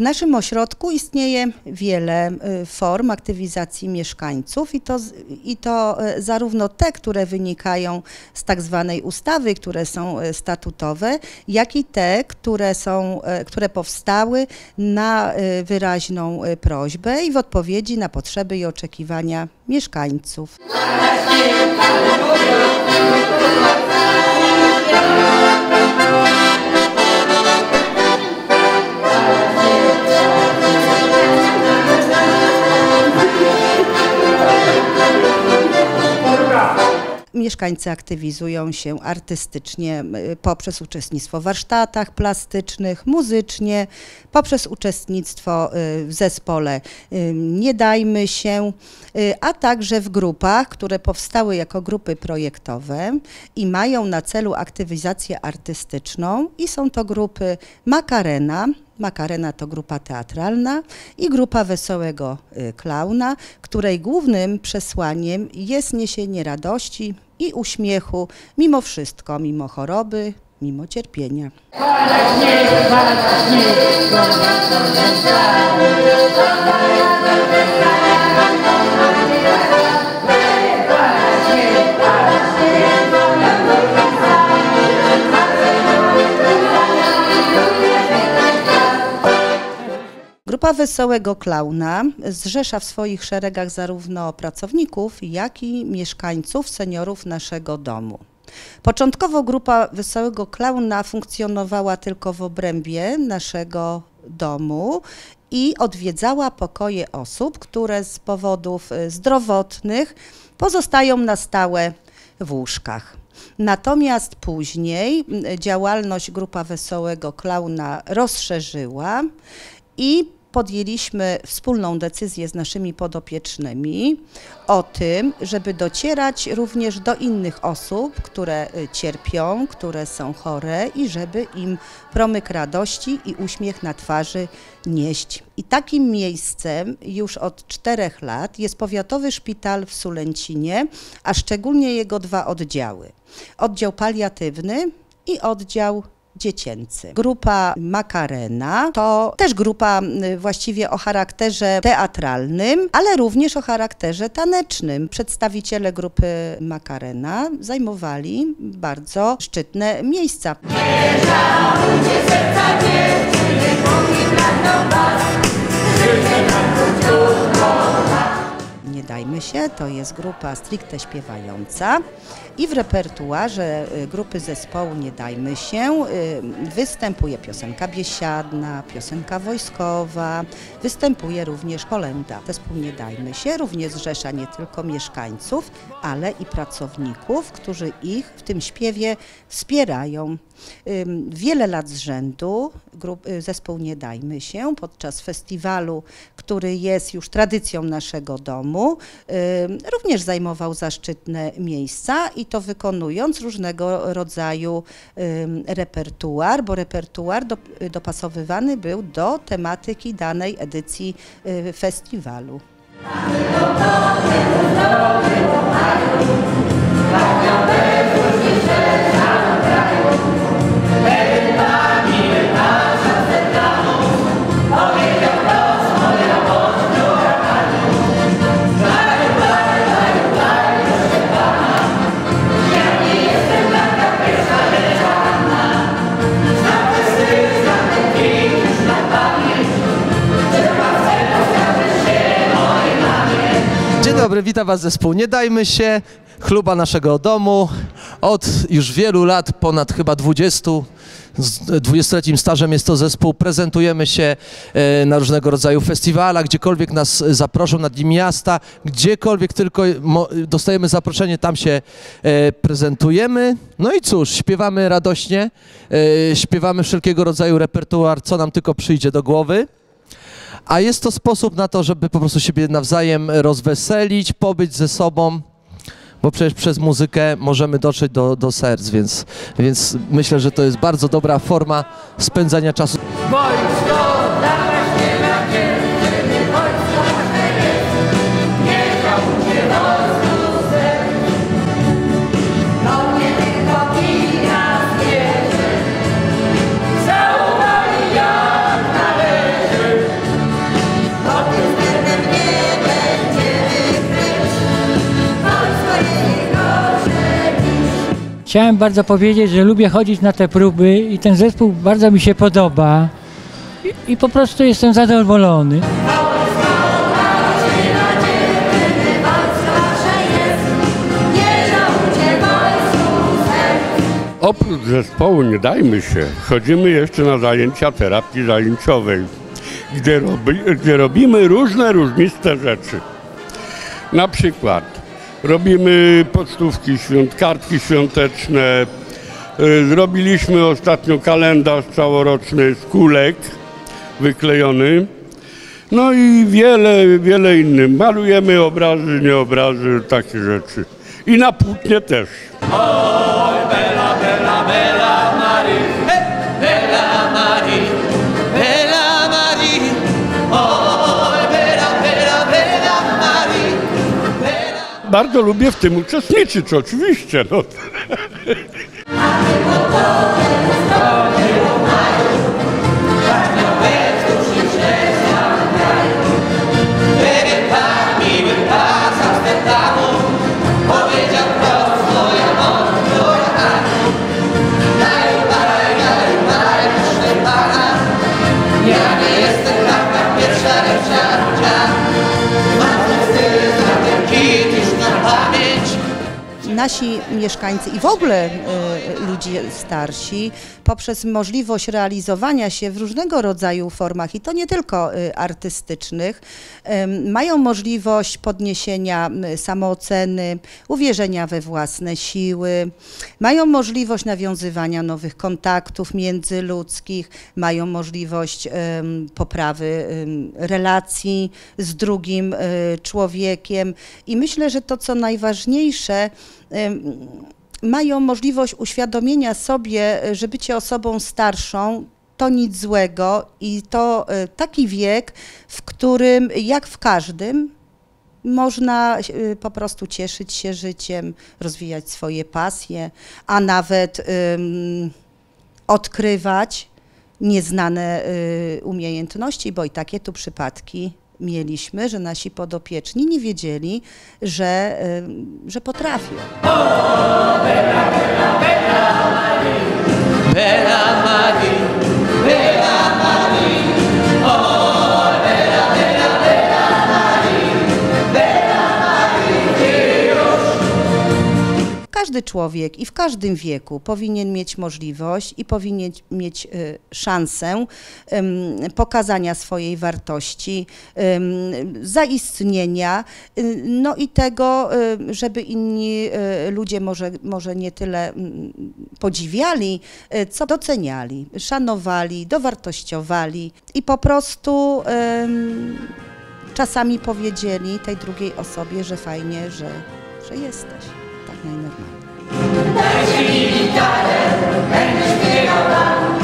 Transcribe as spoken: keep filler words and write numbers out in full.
naszym ośrodku istnieje wiele form aktywizacji mieszkańców i to, i to zarówno te, które wynikają z tak zwanej ustawy, które są statutowe, jak i te, które są, które powstały na wyraźną prośbę i w odpowiedzi na potrzeby i oczekiwania mieszkańców. Mieszkańcy aktywizują się artystycznie poprzez uczestnictwo w warsztatach plastycznych, muzycznie, poprzez uczestnictwo w zespole Nie Dajmy się, a także w grupach, które powstały jako grupy projektowe i mają na celu aktywizację artystyczną i są to grupy Makarena. Makarena to grupa teatralna i grupa Wesołego Klauna, której głównym przesłaniem jest niesienie radości i uśmiechu mimo wszystko, mimo choroby, mimo cierpienia. Grupa Wesołego Klauna zrzesza w swoich szeregach zarówno pracowników, jak i mieszkańców, seniorów naszego domu. Początkowo grupa Wesołego Klauna funkcjonowała tylko w obrębie naszego domu i odwiedzała pokoje osób, które z powodów zdrowotnych pozostają na stałe w łóżkach. Natomiast później działalność grupa Wesołego Klauna rozszerzyła i podjęliśmy wspólną decyzję z naszymi podopiecznymi o tym, żeby docierać również do innych osób, które cierpią, które są chore i żeby im promyk radości i uśmiech na twarzy nieść. I takim miejscem już od czterech lat jest Powiatowy Szpital w Sulęcinie, a szczególnie jego dwa oddziały. Oddział paliatywny i oddział dziecięcy. Grupa Makarena to też grupa właściwie o charakterze teatralnym, ale również o charakterze tanecznym. Przedstawiciele grupy Makarena zajmowali bardzo szczytne miejsca. Nie Dajmy się, to jest grupa stricte śpiewająca i w repertuarze grupy zespołu Nie Dajmy się występuje piosenka biesiadna, piosenka wojskowa, występuje również kolęda. Zespół Nie Dajmy się również zrzesza nie tylko mieszkańców, ale i pracowników, którzy ich w tym śpiewie wspierają. Wiele lat z rzędu grup, zespół Nie Dajmy się podczas festiwalu, który jest już tradycją naszego domu, również zajmował zaszczytne miejsca i to wykonując różnego rodzaju repertuar, bo repertuar do, dopasowywany był do tematyki danej edycji festiwalu. Dzień dobry, witam Was zespół Nie Dajmy się, chluba naszego domu. Od już wielu lat, ponad chyba dwudziestu, z dwudziestoletnim stażem jest to zespół. Prezentujemy się na różnego rodzaju festiwalach, gdziekolwiek nas zaproszą na Dni Miasta, gdziekolwiek tylko dostajemy zaproszenie, tam się prezentujemy. No i cóż, śpiewamy radośnie, śpiewamy wszelkiego rodzaju repertuar, co nam tylko przyjdzie do głowy. A jest to sposób na to, żeby po prostu siebie nawzajem rozweselić, pobyć ze sobą, bo przecież przez muzykę możemy dotrzeć do, do serc, więc, więc myślę, że to jest bardzo dobra forma spędzania czasu. Chciałem bardzo powiedzieć, że lubię chodzić na te próby i ten zespół bardzo mi się podoba i, i po prostu jestem zadowolony. Oprócz zespołu Nie Dajmy Się, chodzimy jeszcze na zajęcia terapii zajęciowej, gdzie, robi, gdzie robimy różne różniste rzeczy. Na przykład robimy pocztówki świąt, kartki świąteczne, zrobiliśmy ostatnio kalendarz całoroczny z kulek wyklejony, no i wiele, wiele innych. Malujemy obrazy, nie obrazy, takie rzeczy. I na płótnie też. Oj, bella, bella, bella Maria, bella Maria, bella Maria, oj, bella, bella, bella Maria, bella. Bardzo lubię w tym uczestniczyć, oczywiście. No. Nasi mieszkańcy i w ogóle y, ludzie starsi poprzez możliwość realizowania się w różnego rodzaju formach i to nie tylko y, artystycznych, y, mają możliwość podniesienia y, samooceny, uwierzenia we własne siły, mają możliwość nawiązywania nowych kontaktów międzyludzkich, mają możliwość y, poprawy y, relacji z drugim y, człowiekiem i myślę, że to co najważniejsze, mają możliwość uświadomienia sobie, że bycie osobą starszą to nic złego i to taki wiek, w którym jak w każdym można po prostu cieszyć się życiem, rozwijać swoje pasje, a nawet um, odkrywać nieznane y, umiejętności, bo i takie tu przypadki mieliśmy, że nasi podopieczni nie wiedzieli, że, y, że potrafią. Bella, bella, bella Maria, bella Maria, bella Maria, oh, bella, bella, bella Maria, bella Maria, Każdy człowiek i w każdym wieku powinien mieć możliwość i powinien mieć y, szansę y, pokazania swojej wartości, y, zaistnienia, y, no i tego, y, żeby inni y, ludzie może, może nie tyle y, podziwiali, y, co doceniali, szanowali, dowartościowali i po prostu y, czasami powiedzieli tej drugiej osobie, że fajnie, że, że jesteś. Tak najnormalniej. Daj mi gitarę, będziesz śpiewał.